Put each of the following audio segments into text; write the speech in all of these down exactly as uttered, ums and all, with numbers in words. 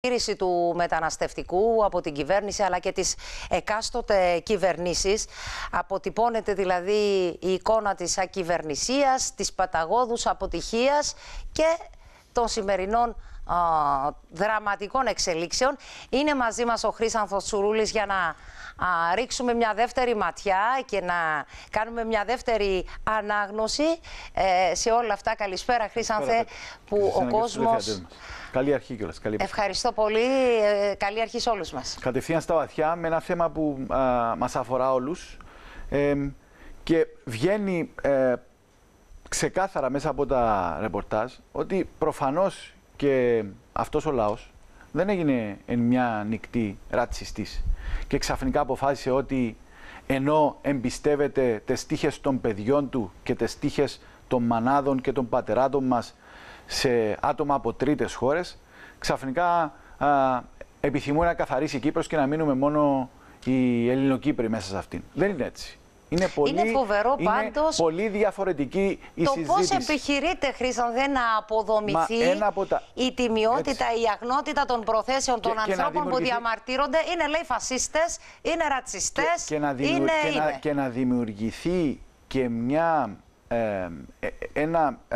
Διαχείριση του μεταναστευτικού από την κυβέρνηση αλλά και τις εκάστοτε κυβερνήσεις. Αποτυπώνεται δηλαδή η εικόνα της ακυβερνησίας, της παταγώδους αποτυχίας και των σημερινών α, δραματικών εξελίξεων. Είναι μαζί μας ο Χρήσανθος Τσουρούλης για να α, ρίξουμε μια δεύτερη ματιά και να κάνουμε μια δεύτερη ανάγνωση ε, σε όλα αυτά. Καλησπέρα Χρήσανθε, που ο κόσμος... Καλή αρχή κιόλας. Καλή Ευχαριστώ πολύ. Ε, καλή αρχή σε όλους μας. Κατευθείαν στα βαθιά με ένα θέμα που α, μας αφορά όλους ε, και βγαίνει ε, ξεκάθαρα μέσα από τα ρεπορτάζ ότι προφανώς και αυτός ο λαός δεν έγινε εν μια νυχτή ρατσιστής και ξαφνικά αποφάσισε ότι ενώ εμπιστεύεται τις τύχες των παιδιών του και τις τύχες των μανάδων και των πατεράτων μας σε άτομα από τρίτες χώρες, ξαφνικά α, επιθυμούν να καθαρίσει η Κύπρος και να μείνουμε μόνο οι Ελληνοκύπροι μέσα σε αυτήν. Δεν είναι έτσι. Είναι πολύ, είναι φοβερό είναι πάντως πολύ διαφορετική η το συζήτηση. πώς επιχειρείται, Χρήσανθε, να αποδομηθεί τα... η τιμιότητα, έτσι, η αγνότητα των προθέσεων και, των και ανθρώπων δημιουργηθεί... που διαμαρτύρονται. Είναι, λέει, φασίστες, είναι ρατσιστές, και, και, να δημιου... είναι, και, είναι. Να... και να δημιουργηθεί και μια, ε, ένα... Ε,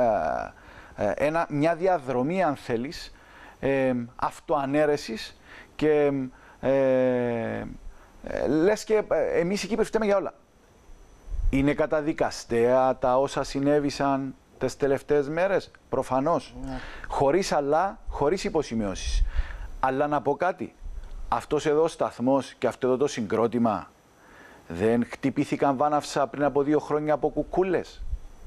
Ένα, μια διαδρομή, αν θέλεις, ε, αυτοανέρεσης και ε, ε, λες και ε, εμείς οι Κύπροι φταίμε για όλα. Είναι καταδικαστέα τα όσα συνέβησαν τις τελευταίες μέρες, προφανώς. Ναι. Χωρίς αλλά, χωρίς υποσημειώσεις. Αλλά να πω κάτι, αυτός εδώ ο σταθμός και αυτό εδώ το συγκρότημα δεν χτυπήθηκαν βάναυσα πριν από δύο χρόνια από κουκούλες.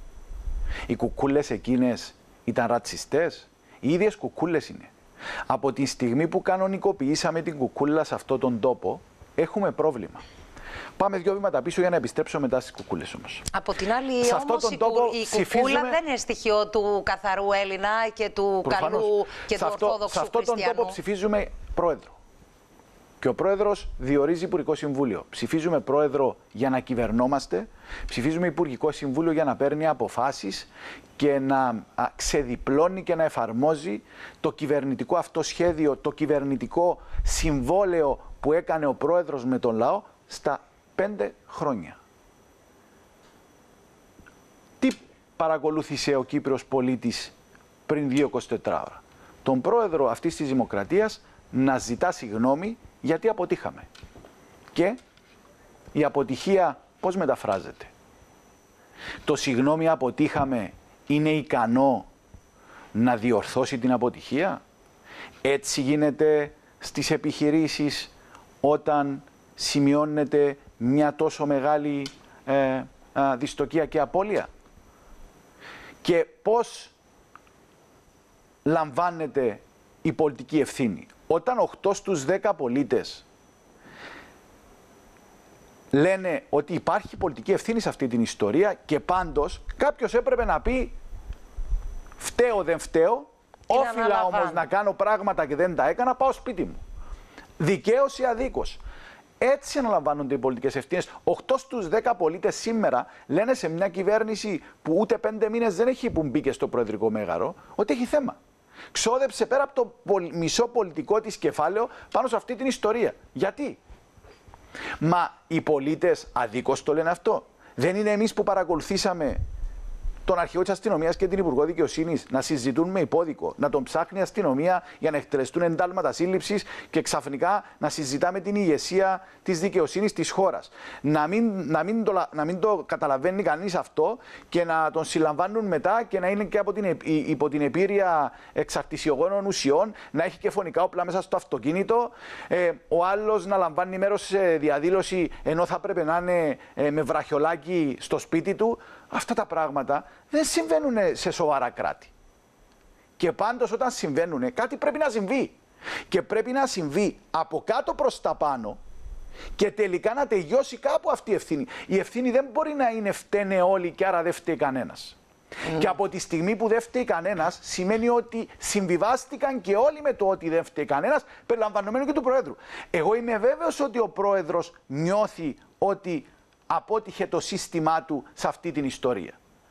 Οι κουκούλες εκείνες ήταν ρατσιστές, οι ίδιες κουκούλες είναι. Από τη στιγμή που κανονικοποιήσαμε την κουκούλα σε αυτόν τον τόπο, έχουμε πρόβλημα. Πάμε δύο βήματα πίσω για να επιστρέψω μετά στις κουκούλες όμως. Από την άλλη, σε όμως, η, τόπο, η ψηφίζουμε... κουκούλα δεν είναι στοιχείο του καθαρού Έλληνα και του Προφανώς. καλού και σε του αυτό, ορθόδοξου σε αυτόν τον τόπο ψηφίζουμε πρόεδρο. Και ο πρόεδρος διορίζει Υπουργικό Συμβούλιο. Ψηφίζουμε πρόεδρο για να κυβερνόμαστε, ψηφίζουμε Υπουργικό Συμβούλιο για να παίρνει αποφάσεις και να ξεδιπλώνει και να εφαρμόζει το κυβερνητικό αυτό σχέδιο, το κυβερνητικό συμβόλαιο που έκανε ο πρόεδρος με τον λαό στα πέντε χρόνια. Τι παρακολούθησε ο Κύπριος πολίτης πριν δύο εικοσιτέσσερις ώρα? Τον πρόεδρο αυτής της δημοκρατίας να ζητά συγγνώμη γιατί αποτύχαμε. Και η αποτυχία πώς μεταφράζεται? Το συγγνώμη αποτύχαμε είναι ικανό να διορθώσει την αποτυχία? Έτσι γίνεται στις επιχειρήσεις όταν σημειώνεται μια τόσο μεγάλη ε, α, δυστοκία και απώλεια? Και πώς λαμβάνεται η πολιτική ευθύνη? Όταν οκτώ στους δέκα πολίτες λένε ότι υπάρχει πολιτική ευθύνη σε αυτή την ιστορία και πάντως κάποιος έπρεπε να πει φταίω δεν φταίω, όφιλα όμως να κάνω πράγματα και δεν τα έκανα, πάω σπίτι μου. Δικαίως ή αδίκως. Έτσι αναλαμβάνονται οι πολιτικές ευθύνες. οκτώ στους δέκα πολίτες σήμερα λένε σε μια κυβέρνηση που ούτε πέντε μήνες δεν έχει που μπήκε στο προεδρικό μέγαρο ότι έχει θέμα. Ξόδεψε πέρα από το μισό πολιτικό της κεφάλαιο πάνω σε αυτή την ιστορία. Γιατί? Μα οι πολίτες αδίκως το λένε αυτό? Δεν είναι εμείς που παρακολουθήσαμε τον αρχηγό της αστυνομίας και την Υπουργό Δικαιοσύνης να συζητούν με υπόδικο, να τον ψάχνει η αστυνομία για να εκτελεστούν εντάλματα σύλληψης και ξαφνικά να συζητάμε την ηγεσία της δικαιοσύνης της χώρας. Να μην, να μην, το, να μην το καταλαβαίνει κανείς αυτό και να τον συλλαμβάνουν μετά και να είναι και από την, υπό την επίρρεια εξαρτησιογόνων ουσιών, να έχει και φωνικά όπλα μέσα στο αυτοκίνητο, ε, ο άλλος να λαμβάνει μέρος σε διαδήλωση ενώ θα πρέπει να είναι ε, με βραχιολάκι στο σπίτι του. Αυτά τα πράγματα δεν συμβαίνουν σε σοβαρά κράτη. Και πάντως όταν συμβαίνουν, κάτι πρέπει να συμβεί. Και πρέπει να συμβεί από κάτω προς τα πάνω και τελικά να τελειώσει κάπου αυτή η ευθύνη. Η ευθύνη δεν μπορεί να είναι φταίνε όλοι και άρα δεν φταίει κανένας. Mm. Και από τη στιγμή που δεν φταίει κανένας, σημαίνει ότι συμβιβάστηκαν και όλοι με το ότι δεν φταίει κανένας, περιλαμβανομένου και του Προέδρου. Εγώ είμαι βέβαιος ότι ο Πρόεδρος νιώθει ότι απότυχε το σύστημά του σε αυτή την ιστορία.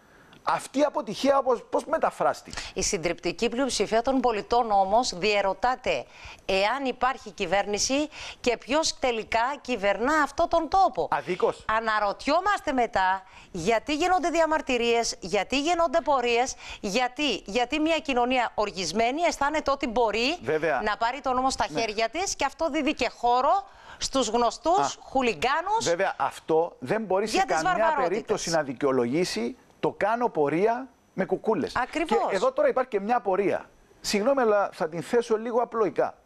Αυτή η αποτυχία πώς μεταφράστηκε? Η συντριπτική πλειοψηφία των πολιτών όμως διερωτάται εάν υπάρχει κυβέρνηση και ποιος τελικά κυβερνά αυτό τον τόπο. Αδίκως. Αναρωτιόμαστε μετά γιατί γίνονται διαμαρτυρίες, γιατί γίνονται πορείες, γιατί, γιατί μια κοινωνία οργισμένη αισθάνεται ότι μπορεί Βέβαια. να πάρει το νόμο στα ναι. χέρια της και αυτό δίδει και χώρο στους γνωστούς Α, χουλιγκάνους. Βέβαια, αυτό δεν μπορεί σε καμιά περίπτωση να δικαιολογήσει το κάνω πορεία με κουκούλες. Ακριβώς. Και εδώ τώρα υπάρχει και μια πορεία. Συγγνώμη, αλλά θα την θέσω λίγο απλοϊκά.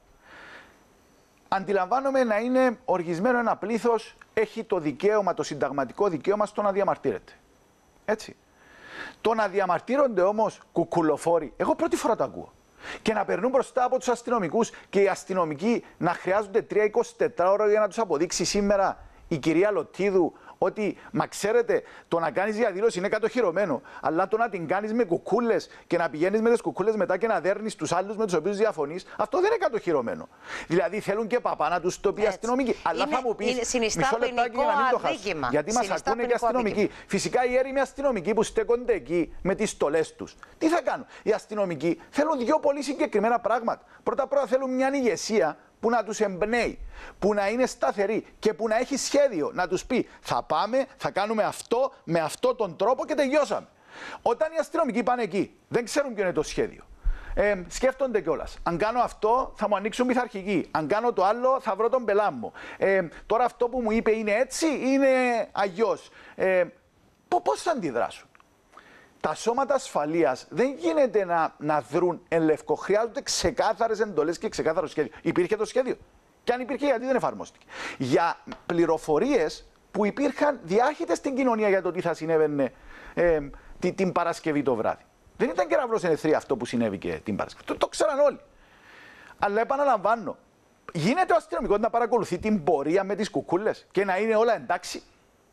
Αντιλαμβάνομαι να είναι οργισμένο ένα πλήθος, έχει το δικαίωμα, το συνταγματικό δικαίωμα στο να διαμαρτύρεται. Έτσι. Το να διαμαρτύρονται όμως κουκουλοφόροι, εγώ πρώτη φορά το ακούω. Και να περνούν μπροστά από τους αστυνομικούς και οι αστυνομικοί να χρειάζονται τρία είκοσι τέσσερις ώρα για να τους αποδείξει σήμερα η κυρία Λωτίδου ότι, μα ξέρετε, το να κάνεις διαδήλωση είναι κατοχυρωμένο, αλλά το να την κάνεις με κουκούλες και να πηγαίνεις με τις κουκούλες μετά και να δέρνεις τους άλλους με τους οποίους διαφωνείς, αυτό δεν είναι κατοχυρωμένο. Δηλαδή θέλουν και παπά να τους το πει αστυνομικοί. Αλλά θα μου πεις, μισό λεπτάκι για να μην το χάσω. Γιατί μας ακούνε και αστυνομικοί. Φυσικά οι έρημοι αστυνομικοί που στέκονται εκεί με τις στολές τους, τι θα κάνουν? Οι αστυνομικοί θέλουν δύο πολύ συγκεκριμένα πράγματα. Πρώτα-πρώτα θέλουν μια ηγεσία που να τους εμπνέει, που να είναι σταθερή και που να έχει σχέδιο, να τους πει θα πάμε, θα κάνουμε αυτό με αυτόν τον τρόπο και τελειώσαμε. Όταν οι αστυνομικοί πάνε εκεί, δεν ξέρουν ποιο είναι το σχέδιο. Ε, σκέφτονται κιόλας. Αν κάνω αυτό, θα μου ανοίξουν πειθαρχική. Αν κάνω το άλλο, θα βρω τον πελά μου. Ε, τώρα αυτό που μου είπε είναι έτσι, είναι αγιώς. Ε, πώς θα αντιδράσουν? Τα σώματα ασφαλείας δεν γίνεται να, να δρουν εν λευκό. Χρειάζονται ξεκάθαρες εντολές και ξεκάθαρο σχέδιο. Υπήρχε το σχέδιο. Και αν υπήρχε, γιατί δεν εφαρμόστηκε? Για πληροφορίες που υπήρχαν διάχυτες στην κοινωνία για το τι θα συνέβαινε ε, την, την Παρασκευή το βράδυ. Δεν ήταν κεραυνός εν αιθρία αυτό που συνέβη και την Παρασκευή. Το, το ξέραν όλοι. Αλλά επαναλαμβάνω, γίνεται ο αστυνομικός να παρακολουθεί την πορεία με τις κουκούλες και να είναι όλα εντάξει?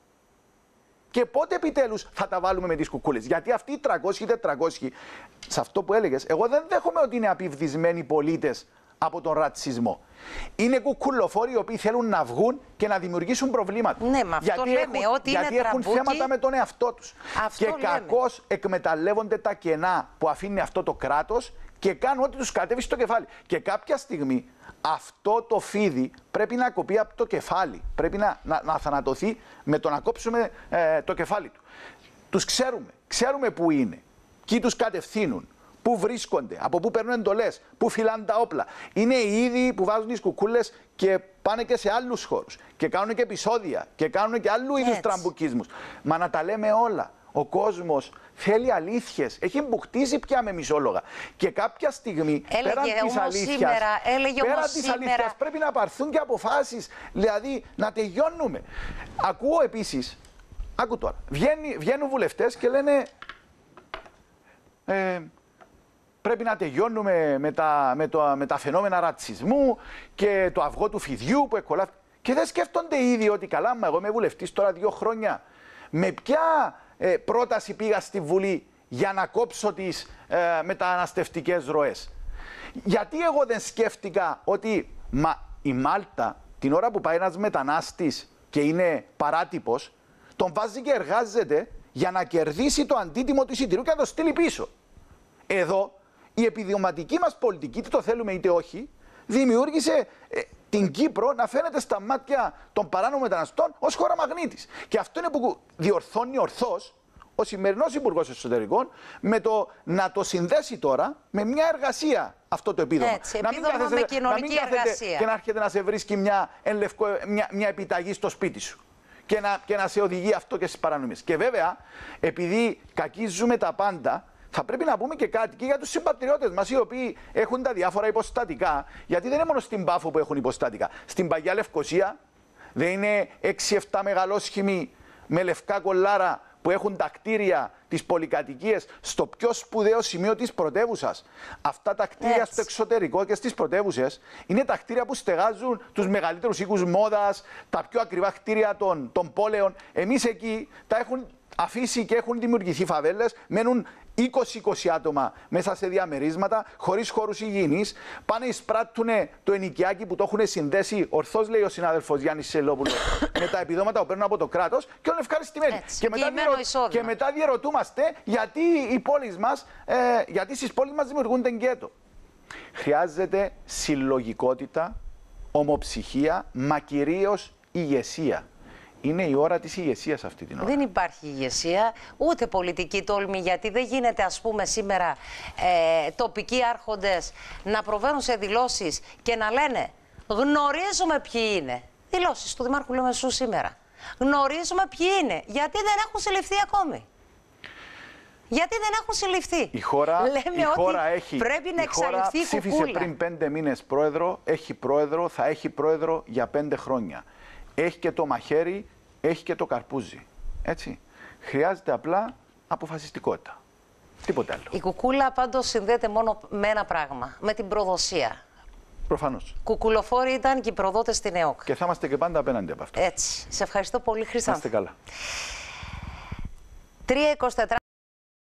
Και πότε επιτέλους θα τα βάλουμε με τις κουκούλες? Γιατί αυτοί οι τριακόσιοι τετρακόσιοι, σε αυτό που έλεγες, εγώ δεν δέχομαι ότι είναι απειβδισμένοι πολίτες από τον ρατσισμό. Είναι κουκουλοφόροι οι οποίοι θέλουν να βγουν και να δημιουργήσουν προβλήματα. Ναι, με αυτό γιατί λέμε, έχουν, ότι γιατί είναι έχουν τραμπούκι, θέματα με τον εαυτό τους. Αυτό και λέμε. κακώς εκμεταλλεύονται τα κενά που αφήνει αυτό το κράτος και κάνουν ό,τι τους κατέβει στο κεφάλι. Και κάποια στιγμή αυτό το φίδι πρέπει να κοπεί από το κεφάλι. Πρέπει να, να, να θανατωθεί με το να κόψουμε ε, το κεφάλι του. Τους ξέρουμε. Ξέρουμε πού είναι. Ποιοι τους κατευθύνουν. Πού βρίσκονται, από πού παίρνουν εντολές, πού φυλάνε τα όπλα. Είναι οι ίδιοι που βάζουν τις κουκούλες και πάνε και σε άλλους χώρους. Και κάνουν και επεισόδια και κάνουν και άλλου είδους τραμπουκίσμους. Μα να τα λέμε όλα. Ο κόσμος θέλει αλήθειες. Έχει μπουχτίσει πια με μισόλογα. Και κάποια στιγμή, έλεγε πέραν της αλήθειας, σήμερα, έλεγε πέραν όμως της σήμερα... αλήθειας πρέπει να πάρθουν και αποφάσεις. Δηλαδή να τελειώνουμε. Ακούω επίσης, άκου τώρα, βγαίνει, βγαίνουν βουλευτές και λένε... Ε, πρέπει να τελειώνουμε με τα, με, το, με τα φαινόμενα ρατσισμού και το αυγό του φιδιού που εκκολάφει. Και δεν σκέφτονται ήδη ότι καλά, μα εγώ είμαι βουλευτής τώρα δύο χρόνια. Με ποια ε, πρόταση πήγα στη Βουλή για να κόψω τις ε, μεταναστευτικές ροές? Γιατί εγώ δεν σκέφτηκα ότι μα, η Μάλτα την ώρα που πάει ένας μετανάστης και είναι παράτυπος, τον βάζει και εργάζεται για να κερδίσει το αντίτιμο του εισιτηρίου και να το στείλει πίσω. Εδώ η επιδοματική μας πολιτική, είτε το θέλουμε είτε όχι, δημιούργησε ε, την Κύπρο να φαίνεται στα μάτια των παράνομων μεταναστών ως χώρα μαγνήτης. Και αυτό είναι που διορθώνει ορθώς ο σημερινός Υπουργός Εσωτερικών με το να το συνδέσει τώρα με μια εργασία αυτό το επίδομα. Έτσι, να επίδομα μην κάθεσαι, με κοινωνική να μην εργασία. Και να έρχεται να σε βρίσκει μια, λευκό, μια, μια επιταγή στο σπίτι σου. Και να, και να σε οδηγεί αυτό και στις παρανομίες. Και βέβαια, επειδή κακίζουμε τα πάντα, θα πρέπει να πούμε και κάτι και για τους συμπατριώτες μας, οι οποίοι έχουν τα διάφορα υποστατικά, γιατί δεν είναι μόνο στην Πάφο που έχουν υποστατικά. Στην Παγιά Λευκοσία δεν είναι έξι εφτά μεγαλόσχημοι με λευκά κολάρα που έχουν τα κτίρια, τις πολυκατοικίες, στο πιο σπουδαίο σημείο της πρωτεύουσας. Αυτά τα κτίρια έτσι, στο εξωτερικό και στις πρωτεύουσες, είναι τα κτίρια που στεγάζουν τους μεγαλύτερους οίκους μόδας, τα πιο ακριβά κτίρια των, των πόλεων. Εμείς εκεί τα έχουν αφήσει και έχουν δημιουργηθεί φαβέλες, μένουν είκοσι είκοσι άτομα μέσα σε διαμερίσματα, χωρίς χώρους υγιεινής, πάνε εισπράττουν το ενοικιάκι που το έχουν συνδέσει, ορθώς λέει ο συνάδελφος Γιάννης Σελόπουλος, με τα επιδόματα που παίρνουν από το κράτος και όλοι ευχαριστημένοι. Και μετά, διερω... και μετά διερωτούμαστε γιατί, οι πόλεις μας, ε, γιατί στις πόλεις μας δημιουργούνται γκέτο. Χρειάζεται συλλογικότητα, ομοψυχία, μα κυρίως ηγεσία. Είναι η ώρα της ηγεσίας αυτή την ώρα. Δεν υπάρχει ηγεσία, ούτε πολιτική τόλμη, γιατί δεν γίνεται, ας πούμε, σήμερα ε, τοπικοί άρχοντες να προβαίνουν σε δηλώσεις και να λένε γνωρίζουμε ποιοι είναι. Δηλώσεις του Δημάρχου Λεμεσού σήμερα. Γνωρίζουμε ποιοι είναι, γιατί δεν έχουν συλληφθεί ακόμη. Γιατί δεν έχουν συλληφθεί. Η χώρα, Λέμε η χώρα ότι έχει, πρέπει να εξαλειφθεί η κουκούλα. Ψήφισε πριν πέντε μήνες πρόεδρο, έχει πρόεδρο, θα έχει πρόεδρο για πέντε χρόνια. Έχει και το μαχαίρι, έχει και το καρπούζι. Έτσι. Χρειάζεται απλά αποφασιστικότητα. Τίποτε άλλο. Η κουκούλα πάντως συνδέεται μόνο με ένα πράγμα, με την προδοσία. Προφανώς. Κουκουλοφόροι ήταν και οι προδότες στην ΕΟΚ. Και θα είμαστε και πάντα απέναντι από αυτό. Έτσι. Σε ευχαριστώ πολύ, Χρυσάνθη. Να είστε καλά. τρία είκοσι τέσσερα